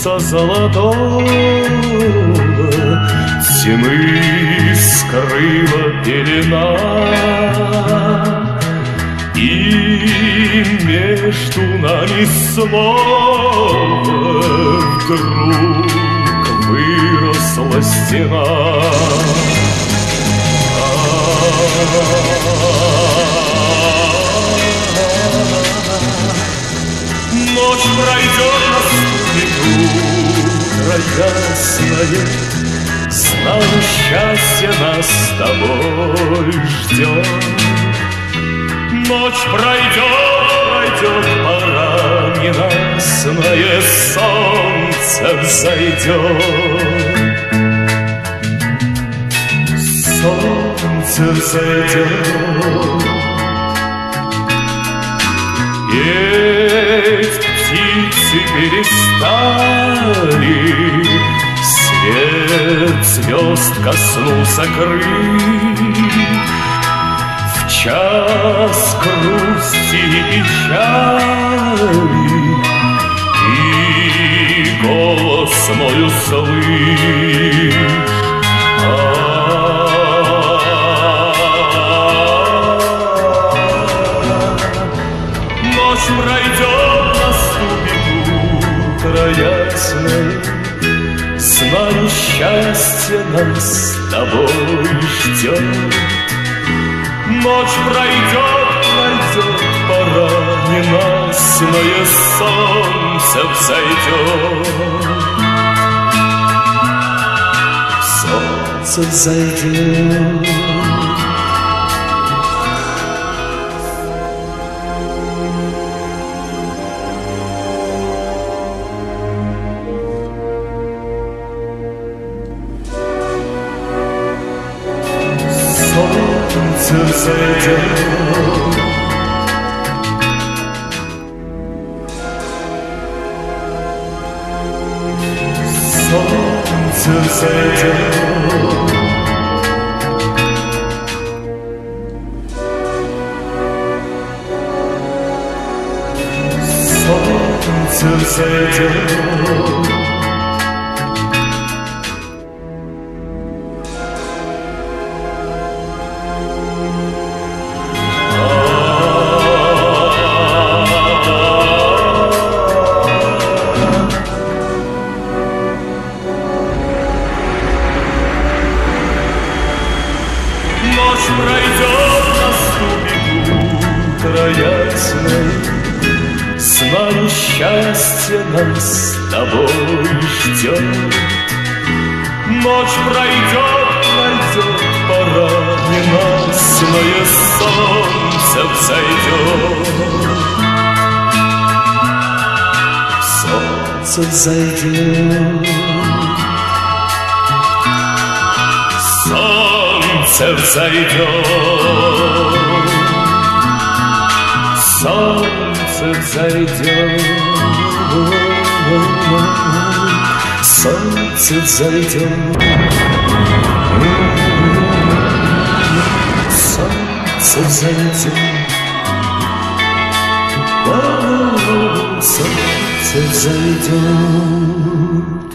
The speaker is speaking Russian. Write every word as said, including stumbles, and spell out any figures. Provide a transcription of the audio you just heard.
солнца золотого тьмы скрыла пелена, и между нами снова вдруг выросла стена. Ночь пройдет, наступит утро ясное, знаю, счастье нас с тобой ждет. Ночь пройдет, пройдет, пора ненастное, солнце взойдет. Солнце взойдет, петь птицы перестали, свет звезд коснулся крыль. В час грусти и печали и голос мой услышь. Ночь пройдет, наступит утро ясное, знаю, счастье нас с тобой ждет. Ночь пройдет, пройдет, пора ненастное, солнце взойдет. Солнце взойдет. Солнце взойдет, солнце взойдет, солнце взойдет. Ночь пройдет, наступит утро ясное, знаю, счастье нас с тобой ждет. Ночь пройдет, пройдет, пора ненастное, солнце взойдет. Солнце взойдет. Солнце взойдет, солнце взойдет, солнце взойдет, солнце взойдет, солнце взойдет.